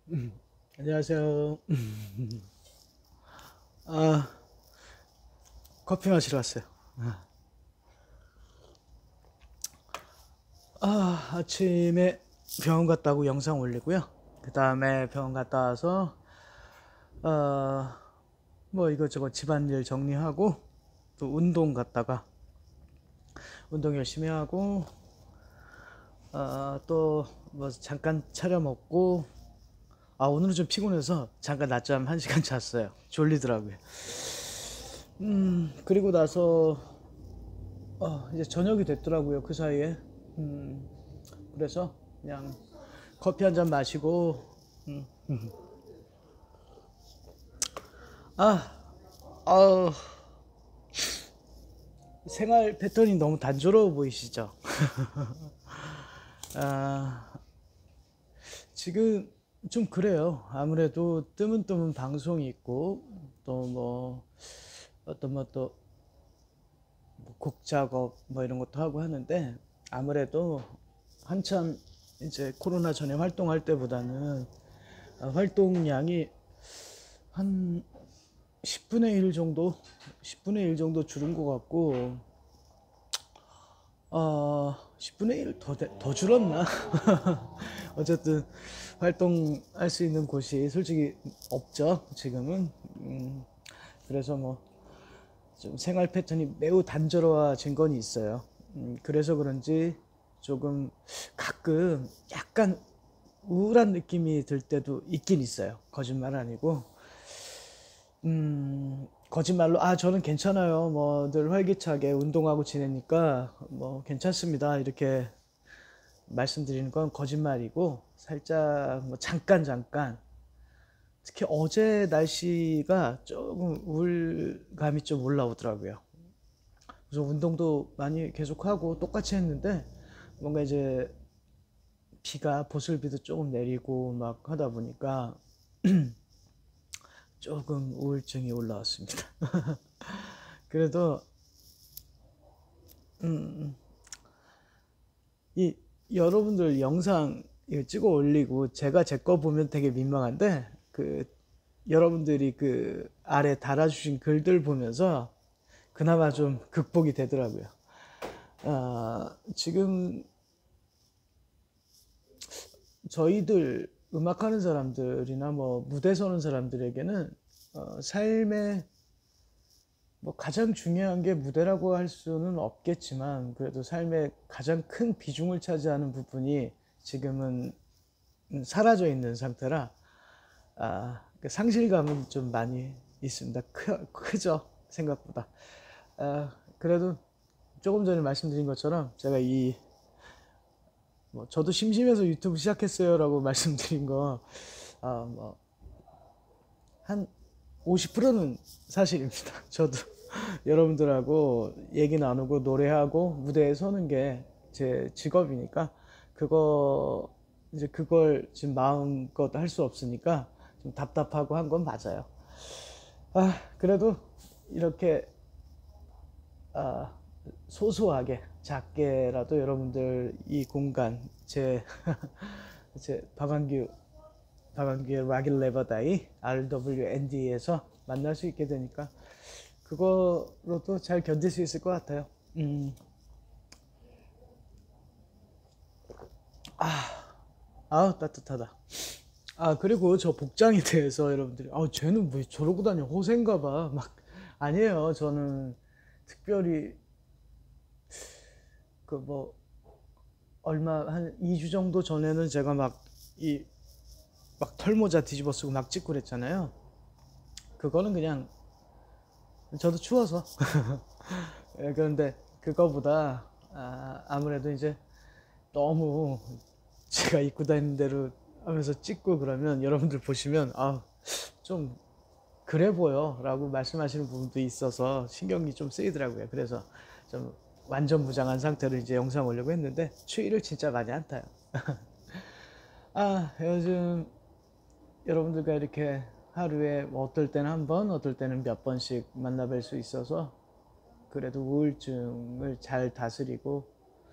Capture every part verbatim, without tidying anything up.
음, 안녕하세요. 아, 커피 마시러 왔어요. 아, 아침에 병원 갔다 고 영상 올리고요. 그 다음에 병원 갔다 와서, 어, 뭐 이것저것 집안일 정리하고, 또 운동 갔다가, 운동 열심히 하고, 어, 또 뭐 잠깐 차려 먹고, 아, 오늘은 좀 피곤해서 잠깐 낮잠 한 시간 잤어요. 졸리더라고요. 음, 그리고 나서, 어, 이제 저녁이 됐더라고요. 그 사이에. 음, 그래서 그냥 커피 한 잔 마시고 음, 아, 아 생활 패턴이 너무 단조로워 보이시죠? 아, 지금 좀 그래요. 아무래도 뜨문뜨문 방송이 있고 또 뭐 어떤 뭐또 곡 작업 뭐 이런 것도 하고 하는데 아무래도 한참 이제 코로나 전에 활동할 때보다는 아, 활동량이 한 십분의 일 정도 십분의 일 정도 줄은 것 같고 어, 십분의 일 더, 더 줄었나? 어쨌든 활동할 수 있는 곳이 솔직히 없죠, 지금은. 음, 그래서 뭐 좀 생활 패턴이 매우 단조로워진 건 있어요. 음, 그래서 그런지 조금 가끔 약간 우울한 느낌이 들 때도 있긴 있어요. 거짓말 아니고. 음, 거짓말로, 아, 저는 괜찮아요. 뭐, 늘 활기차게 운동하고 지내니까, 뭐, 괜찮습니다. 이렇게 말씀드리는 건 거짓말이고, 살짝, 뭐, 잠깐, 잠깐. 특히 어제 날씨가 조금 우울감이 좀 올라오더라고요. 그래서 운동도 많이 계속하고 똑같이 했는데, 뭔가 이제 비가, 보슬비도 조금 내리고 막 하다 보니까 조금 우울증이 올라왔습니다. 그래도, 음, 이 여러분들 영상 이거 찍어 올리고 제가 제 거 보면 되게 민망한데 그 여러분들이 그 아래 달아주신 글들 보면서 그나마 좀 극복이 되더라고요. 아, 지금 저희들 음악하는 사람들이나 뭐 무대 서는 사람들에게는 어, 삶의 뭐 가장 중요한 게 무대라고 할 수는 없겠지만 그래도 삶의 가장 큰 비중을 차지하는 부분이 지금은 사라져 있는 상태라 아, 그 상실감은 좀 많이 있습니다. 크, 크죠? 생각보다. 아, 그래도 조금 전에 말씀드린 것처럼 제가 이, 뭐, 저도 심심해서 유튜브 시작했어요라고 말씀드린 거, 아, 뭐, 한 오십 퍼센트는 사실입니다. 저도 여러분들하고 얘기 나누고 노래하고 무대에 서는 게 제 직업이니까 그거 이제 그걸 지금 마음껏 할 수 없으니까 좀 답답하고 한 건 맞아요. 아, 그래도 이렇게 아, 소소하게 작게라도 여러분들 이 공간 제, 제 박완규 박완규의 락일 레버다이 알더블유엔디에서 만날 수 있게 되니까 그거로도 잘 견딜 수 있을 것 같아요. 음, 아우 따뜻하다. 아, 그리고 저 복장에 대해서 여러분들이 아 쟤는 왜 저러고 다녀 호세인가 봐막 아니에요. 저는 특별히 그 뭐 얼마 한 이 주 정도 전에는 제가 막 이 막 털모자 뒤집어 쓰고 막 찍고 그랬잖아요. 그거는 그냥 저도 추워서. 예, 그런데 그거보다 아, 아무래도 이제 너무 제가 입고 다니는 대로 하면서 찍고 그러면 여러분들 보시면 아, 좀 그래 보여 라고 말씀하시는 부분도 있어서 신경이 좀 쓰이더라고요. 그래서 좀 완전 무장한 상태로 이제 영상 올려고 했는데 추위를 진짜 많이 안 타요. 아, 요즘 여러분들과 이렇게 하루에 뭐 어떨 때는 한 번, 어떨 때는 몇 번씩 만나뵐 수 있어서 그래도 우울증을 잘 다스리고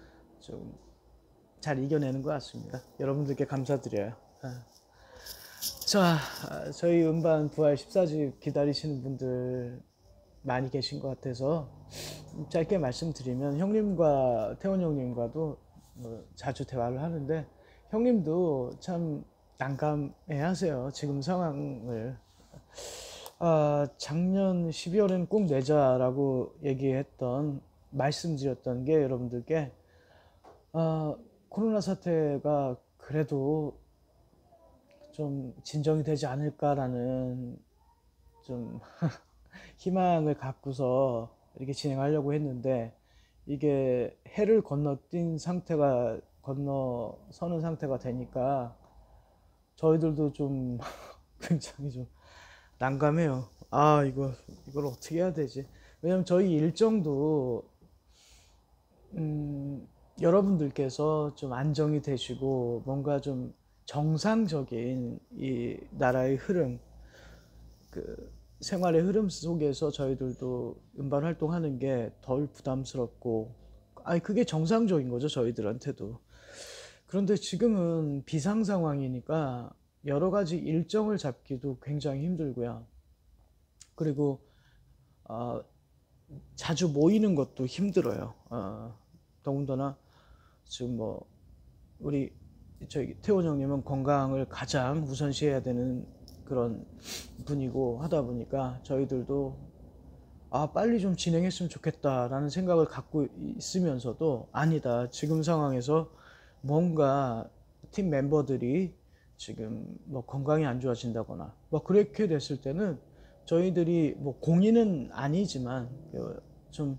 좀 잘 이겨내는 것 같습니다. 여러분들께 감사드려요. 자, 저희 음반 부활 십사 집 기다리시는 분들 많이 계신 것 같아서 짧게 말씀드리면, 형님과 태원 형님과도 뭐 자주 대화를 하는데, 형님도 참 난감해 하세요, 지금 상황을. 아, 작년 십이월엔 꼭 내자라고 얘기했던, 말씀드렸던 게 여러분들께, 아, 코로나 사태가 그래도 좀 진정이 되지 않을까라는 좀 희망을 갖고서 이렇게 진행하려고 했는데, 이게 해를 건너뛴 상태가, 건너서는 상태가 되니까 저희들도 좀 굉장히 좀 난감해요. 아, 이거 이걸 어떻게 해야 되지? 왜냐면 저희 일정도 음, 여러분들께서 좀 안정이 되시고 뭔가 좀 정상적인 이 나라의 흐름, 그 생활의 흐름 속에서 저희들도 음반 활동하는 게 덜 부담스럽고, 아니 그게 정상적인 거죠, 저희들한테도. 그런데 지금은 비상 상황이니까 여러 가지 일정을 잡기도 굉장히 힘들고요. 그리고 어, 자주 모이는 것도 힘들어요. 어, 더군다나 지금 뭐 우리 저희 태원 형님은 건강을 가장 우선시해야 되는 그런 분이고 하다 보니까, 저희들도 아 빨리 좀 진행했으면 좋겠다라는 생각을 갖고 있으면서도, 아니다, 지금 상황에서 뭔가 팀 멤버들이 지금 뭐 건강이 안 좋아진다거나 뭐 그렇게 됐을 때는, 저희들이 뭐 공인은 아니지만 좀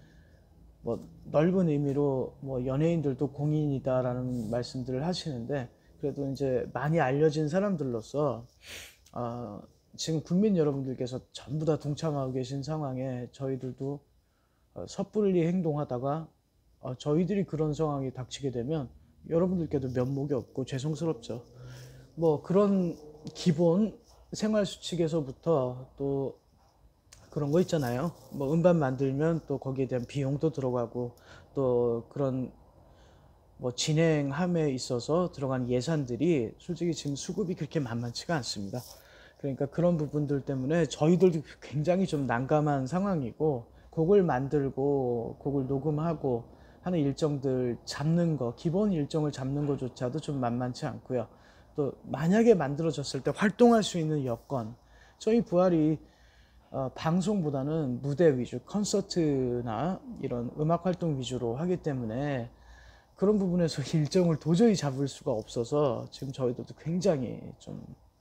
뭐 넓은 의미로 뭐 연예인들도 공인이다라는 말씀들을 하시는데, 그래도 이제 많이 알려진 사람들로서 어, 지금 국민 여러분들께서 전부 다 동참하고 계신 상황에 저희들도 어, 섣불리 행동하다가 어, 저희들이 그런 상황이 닥치게 되면 여러분들께도 면목이 없고 죄송스럽죠. 뭐 그런 기본 생활 수칙에서부터 또 그런 거 있잖아요. 뭐 음반 만들면 또 거기에 대한 비용도 들어가고, 또 그런 뭐 진행함에 있어서 들어간 예산들이 솔직히 지금 수급이 그렇게 만만치가 않습니다. 그러니까 그런 부분들 때문에 저희들도 굉장히 좀 난감한 상황이고, 곡을 만들고 곡을 녹음하고 하는 일정들 잡는 거, 기본 일정을 잡는 것조차도 좀 만만치 않고요. 또 만약에 만들어졌을 때 활동할 수 있는 여건, 저희 부활이 어, 방송보다는 무대 위주, 콘서트나 이런 음악 활동 위주로 하기 때문에 그런 부분에서 일정을 도저히 잡을 수가 없어서 지금 저희들도 굉장히 좀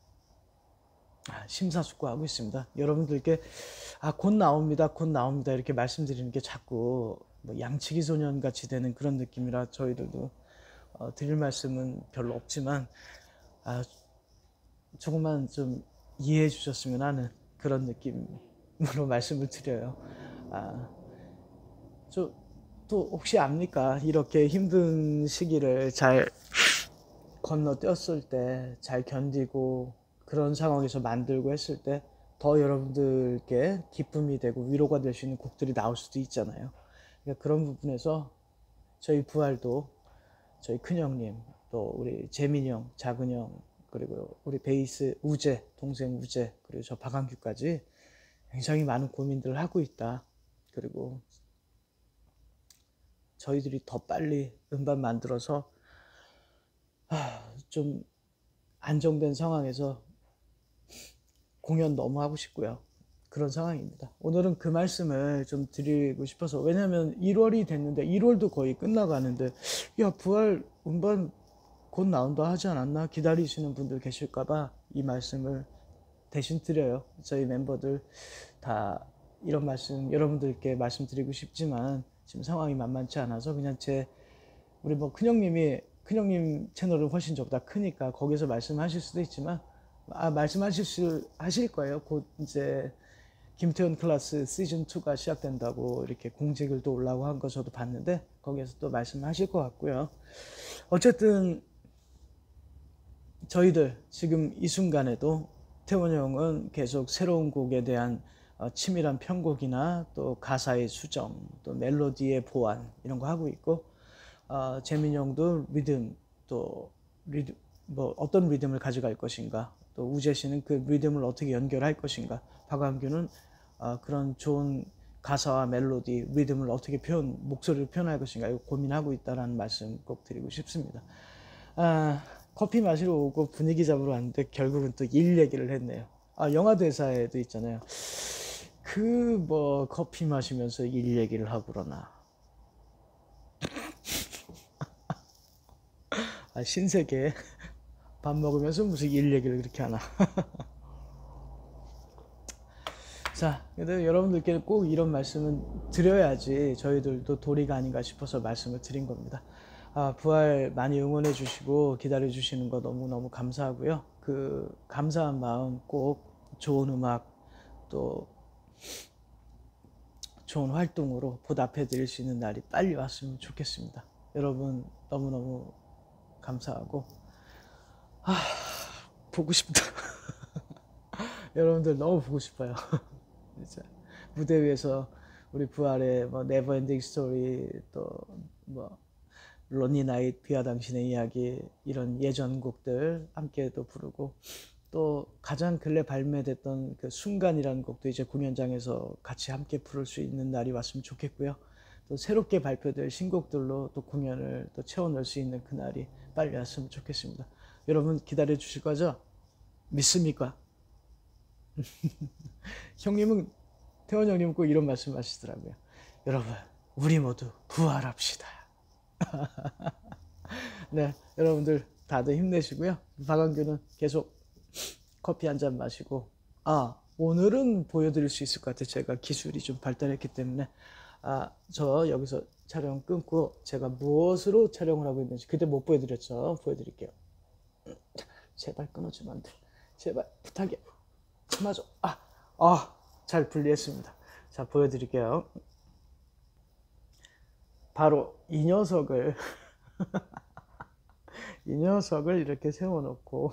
아, 심사숙고하고 있습니다. 여러분들께 아, 곧 나옵니다, 곧 나옵니다 이렇게 말씀드리는 게 자꾸 뭐 양치기 소년 같이 되는 그런 느낌이라, 저희들도 어, 드릴 말씀은 별로 없지만 아, 조금만 좀 이해해 주셨으면 하는 그런 느낌으로 말씀을 드려요. 아, 저, 또 혹시 압니까? 이렇게 힘든 시기를 잘 건너뛰었을 때, 잘 견디고 그런 상황에서 만들고 했을 때 더 여러분들께 기쁨이 되고 위로가 될 수 있는 곡들이 나올 수도 있잖아요. 그러니까 그런 부분에서 저희 부활도, 저희 큰형님, 또 우리 재민이 형, 작은 형, 그리고 우리 베이스 우재, 동생 우재, 그리고 저 박한규까지 굉장히 많은 고민들을 하고 있다. 그리고 저희들이 더 빨리 음반 만들어서 좀 안정된 상황에서 공연 너무 하고 싶고요. 그런 상황입니다. 오늘은 그 말씀을 좀 드리고 싶어서, 왜냐면 일월이 됐는데, 일월도 거의 끝나가는데, 야 부활 음반 곧 나온다 하지 않았나 기다리시는 분들 계실까봐 이 말씀을 대신 드려요. 저희 멤버들 다 이런 말씀 여러분들께 말씀드리고 싶지만 지금 상황이 만만치 않아서, 그냥 제 우리 뭐 큰형님이 큰형님 채널은 훨씬 저보다 크니까 거기서 말씀하실 수도 있지만, 아 말씀하실 수 하실 거예요. 곧 이제 김태훈 클래스 시즌 투가 시작된다고 이렇게 공지글도 올라오고 한 거 저도 봤는데, 거기에서 또 말씀하실 것 같고요. 어쨌든 저희들 지금 이 순간에도 태원 형은 계속 새로운 곡에 대한 어, 치밀한 편곡이나 또 가사의 수정, 또 멜로디의 보완 이런 거 하고 있고, 어, 재민 형도 리듬, 또 리듬, 뭐 어떤 리듬을 가져갈 것인가, 또 우재 씨는 그 리듬을 어떻게 연결할 것인가, 박완규는 어, 그런 좋은 가사와 멜로디, 리듬을 어떻게 표현, 목소리를 표현할 것인가 이거 고민하고 있다라는 말씀 꼭 드리고 싶습니다. 아, 커피 마시러 오고 분위기 잡으러 왔는데 결국은 또 일 얘기를 했네요. 아, 영화 대사에도 있잖아요. 그 뭐 커피 마시면서 일 얘기를 하고 그러나. 아, 신세계 밥 먹으면서 무슨 일 얘기를 그렇게 하나. 자, 근데 여러분들께 꼭 이런 말씀은 드려야지 저희들도 도리가 아닌가 싶어서 말씀을 드린 겁니다. 아, 부활 많이 응원해 주시고 기다려 주시는 거 너무너무 감사하고요. 그 감사한 마음 꼭 좋은 음악 또 좋은 활동으로 보답해 드릴 수 있는 날이 빨리 왔으면 좋겠습니다. 여러분 너무너무 감사하고 아, 보고 싶다. 여러분들 너무 보고 싶어요. 진짜 무대 위에서 우리 부활의 뭐 네버엔딩 스토리 또 뭐 론리 나잇 비와 당신의 이야기 이런 예전 곡들 함께 또 부르고 또 가장 근래 발매됐던 그 순간이라는 곡도 이제 공연장에서 같이 함께 부를 수 있는 날이 왔으면 좋겠고요. 또 새롭게 발표될 신곡들로 또 공연을 또 채워 넣을 수 있는 그 날이 빨리 왔으면 좋겠습니다. 여러분 기다려 주실 거죠? 믿습니까? 형님은 태원 형님은 꼭 이런 말씀 하시더라고요. 여러분 우리 모두 부활합시다. 네, 여러분들 다들 힘내시고요. 박완규는 계속 커피 한 잔 마시고 아 오늘은 보여드릴 수 있을 것 같아요. 제가 기술이 좀 발달했기 때문에 아 저 여기서 촬영 끊고 제가 무엇으로 촬영을 하고 있는지 그때 못 보여드렸죠. 보여드릴게요. 제발 끊어주면 안 돼. 제발 부탁이야. 참아줘. 아, 아, 잘 분리했습니다. 자, 보여드릴게요. 바로 이 녀석을 이 녀석을 이렇게 세워놓고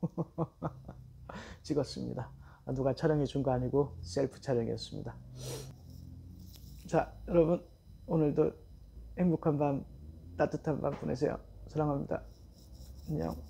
찍었습니다. 누가 촬영해 준 거 아니고 셀프 촬영이었습니다. 자, 여러분 오늘도 행복한 밤, 따뜻한 밤 보내세요. 사랑합니다. 안녕.